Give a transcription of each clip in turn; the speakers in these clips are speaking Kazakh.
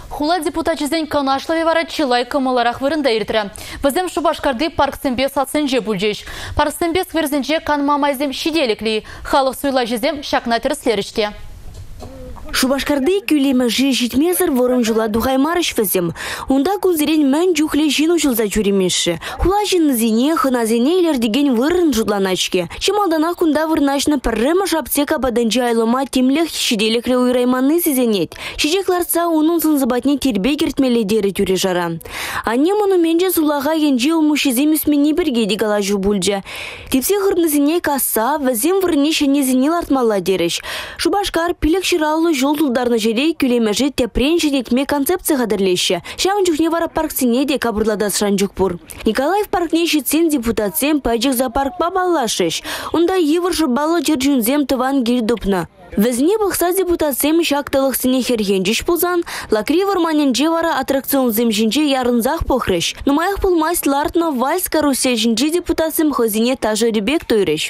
Хула депутатчызен канашлаве вара чилай кымаларах вырында иртірі. Біздем Шубашкарды парксенбе сатсенже бүлжеш. Парксенбе скверзенже канмамайзем шиделікли. Халық суйла жезем шакна терслеріште. Шубашкарды күлемі житмезір ворын жула дұғаймарыш візім. Онда көзірен мән жүхле жину жылза жүремеші. Хула жинызіне, хыназіне деген вырын жудланачке. Чемалдана күнда вырнашны пірреміш аптека баданжы айлыма темлех шиделіклі уйрайманы сезенет. Шижекларца оның сынзыбатне тербе кертмелі дері түрі жара. Анне монуменже сулаға енже ұмышезем үсмені бірге дегала жу бүлжа. Тепсе ғырнызіне касса, візем вырыне шенезіне лартмалла деріш. Шубашкар пилік шыраллы жол тұлдарны жерей күлемежі тепрен жетме концепция қадырлеші. Шамын жүхне вара парксине де кабырладас шанжукпур. Николаев паркне шетсен депутатсен пайжық за паркпа баллашыш. Онда евыршы балы жержүнзем тыван гелдупна. Візне бұқса депутатсем шақтылық сіне хергенжіш бұлзан, лакри варманенже вара аттракцион земжінже ярынзақ похрыш. Нумаях пулмайс лартно вальс карусель жінже депутатсем хозине тажы ребек тойрыш.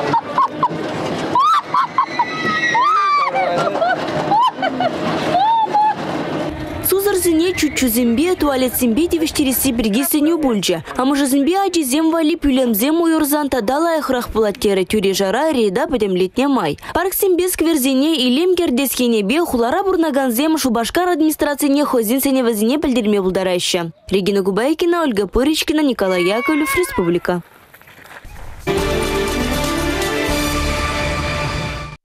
Сузарзіне чуть-чузембе, туалетсембе девештересі біргесіне бүлжі. Амыжызембе ажезем вали пүлемзем ойырзан тадала айхрақ бұлаттері түре жара рейда бөдемлетне май. Парксембе скверзене илем кердескенебе хулара бұрнаганзем Шубашкар администрацияне хозинсене вазине білдерме бұлдарайшы. Регина Губайкина, Ольга Пырычкина, Николай Яковлев, Республика.